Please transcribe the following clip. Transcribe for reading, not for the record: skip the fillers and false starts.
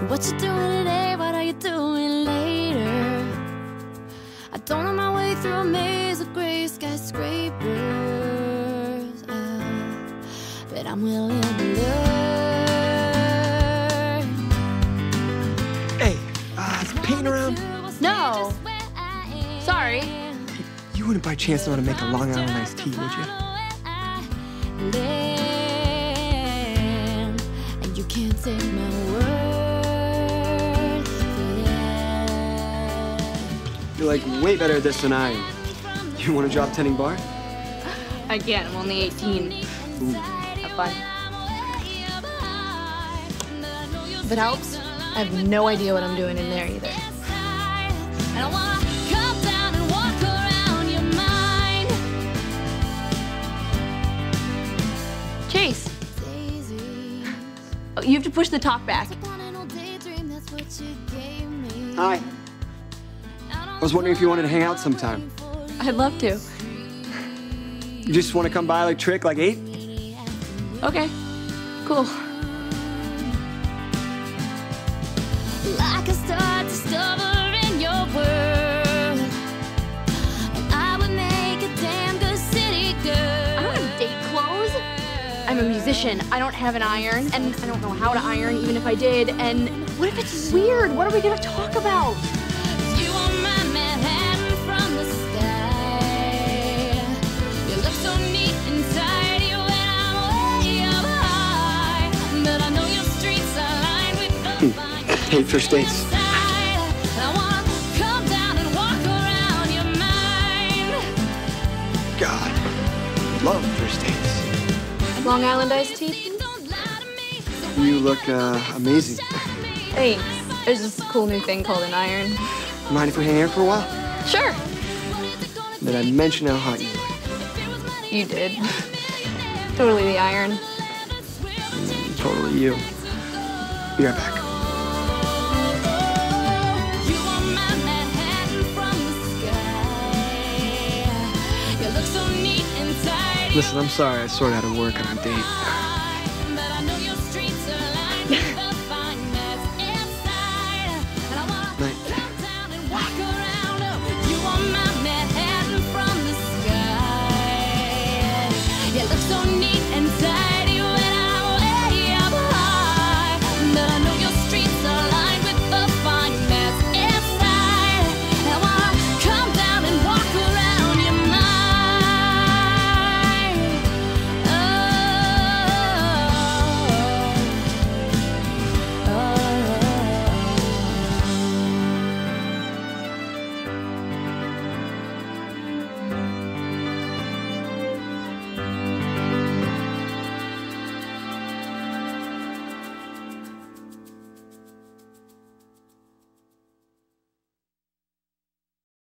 What you doing today? What are you doing later? I don't know my way through a maze of gray skyscrapers, but I'm willing to learn. Hey, is paint around? No. Sorry. You wouldn't by chance know how to make a Long Island iced tea, would you? And you can't take my word for that. You're like way better at this than I am. You want to drop tending bar? I can't. I'm only 18. Ooh. Have fun. If it helps, I have no idea what I'm doing in there either. I don't wanna come down and walk around your mind. Chase. Oh, you have to push the top back. Hi. I was wondering if you wanted to hang out sometime. I'd love to. You just want to come by like Trick, like 8? Okay. Cool. Like a star discovering your world, and I would make a damn good city girl. I don't have date clothes. I'm a musician. I don't have an iron, and I don't know how to iron, even if I did. And what if it's weird? What are we gonna talk about? You are my Manhattan from the sky. You look so neat and tidy when I'm way up high, but I know your streets are lined with the vine. Hate first dates. I wanna come down and walk around your mind. God, love first dates. Long Island iced tea? Don't lie to me. You look amazing. Hey, there's this cool new thing called an iron. Mind if we hang out for a while? Sure. Did I mention how hot you look? You did. Totally the iron. Totally you. Be right back. You are my Manhattan from the sky. You look so neat and tidy. Listen, I'm sorry I sort of had to work on a date.